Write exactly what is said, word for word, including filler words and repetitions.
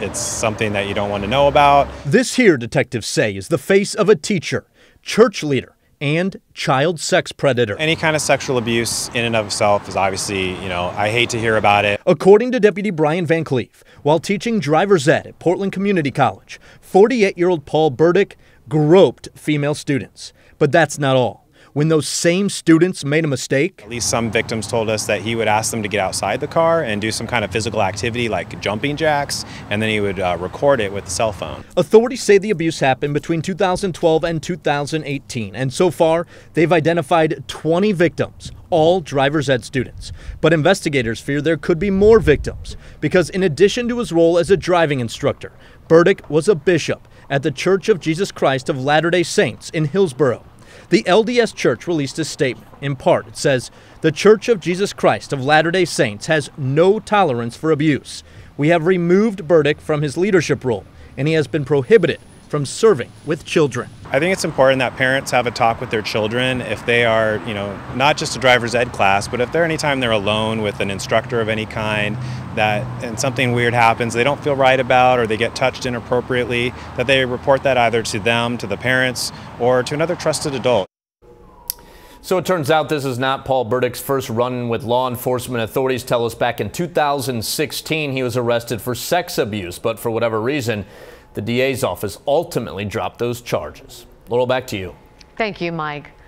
It's something that you don't want to know about. This here, detectives say, is the face of a teacher, church leader, and child sex predator. Any kind of sexual abuse in and of itself is obviously, you know, I hate to hear about it. According to Deputy Brian Van Cleef, while teaching driver's ed at Portland Community College, forty-eight-year-old Paul Burdick groped female students. But that's not all. When those same students made a mistake, at least some victims told us that he would ask them to get outside the car and do some kind of physical activity like jumping jacks, and then he would uh, record it with the cell phone. Authorities say the abuse happened between two thousand twelve and two thousand eighteen, and so far they've identified twenty victims, all driver's ed students. But investigators fear there could be more victims because in addition to his role as a driving instructor, Burdick was a bishop at the Church of Jesus Christ of Latter-day Saints in Hillsborough. The L D S Church released a statement. In part, it says, "The Church of Jesus Christ of Latter-day Saints has no tolerance for abuse. We have removed Burdick from his leadership role, and he has been prohibited from serving with children." I think it's important that parents have a talk with their children if they are, you know, not just a driver's ed class, but if they're anytime they're alone with an instructor of any kind, that and something weird happens they don't feel right about, or they get touched inappropriately, that they report that either to them, to the parents, or to another trusted adult. So it turns out this is not Paul Burdick's first run-in with law enforcement. Authorities tell us back in two thousand sixteen he was arrested for sex abuse, but for whatever reason, the D A's office ultimately dropped those charges. Laurel, back to you. Thank you, Mike.